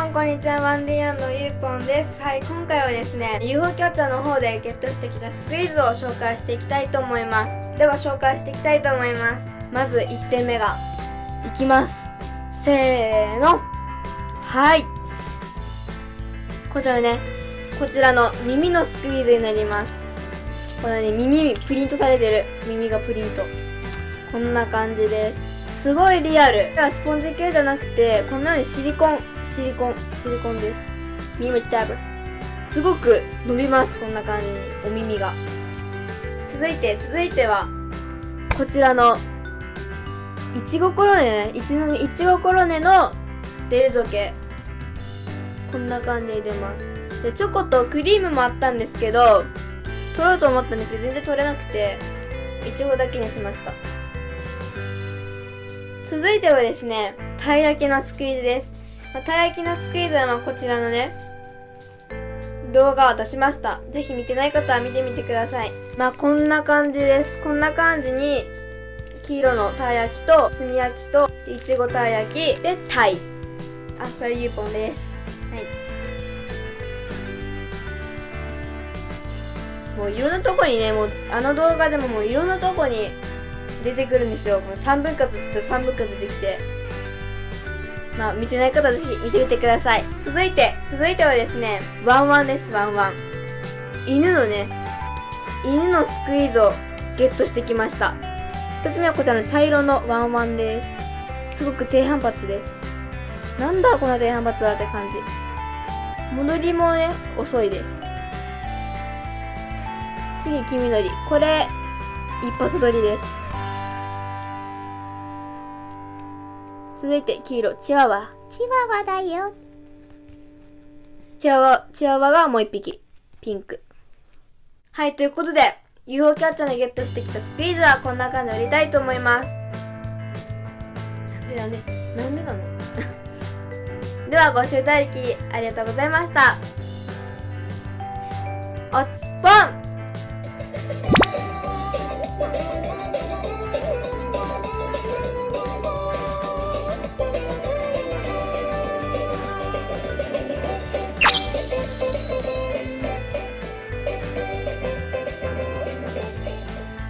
んこんにちは、ワンディ&ユーポンです。はい、今回はですね UFO キャッチャーの方でゲットしてきたスクイズを紹介していきたいと思います。では紹介していきたいと思います。まず1点目がいきます。せーの。はい、こちらの耳のスクイズになります。このね、耳プリントされてる、耳がプリント、こんな感じです。すごいリアル。スポンジ系じゃなくて、このようにシリコンです。耳タブ。すごく伸びます。こんな感じに、お耳が。続いては、こちらの、いちごコロネね。いちごコロネのデルゾケ。こんな感じで出ます。で、チョコとクリームもあったんですけど、取ろうと思ったんですけど、全然取れなくて、いちごだけにしました。続いてはですね、たい焼きのスクイズです。たい焼きのスクイズはこちらのね、動画を出しました。ぜひ見てない方は見てみてください。こんな感じです。こんな感じに、黄色のたい焼きと、炭焼きと、いちごたい焼き、で、たい。これユーポンです。はい。もういろんなとこにね、もうあの動画でもいろんなとこに出てくるんですよ。この3分割って言ったら3分割できて。見てない方はぜひ見てみてください。続いてはですね、ワンワンです、ワンワン。犬のスクイズをゲットしてきました。一つ目はこちらの茶色のワンワンです。すごく低反発です。なんだこんな低反発だって感じ。戻りもね、遅いです。次、黄緑。これ、一発撮りです。続いて黄色、チワワだよ。チワワがもう一匹、ピンク。はい、ということで UFO キャッチャーでゲットしてきたスクイズはこんな感じで売りたいと思います。なんでなのではご視聴いただきありがとうございました。おつぽん。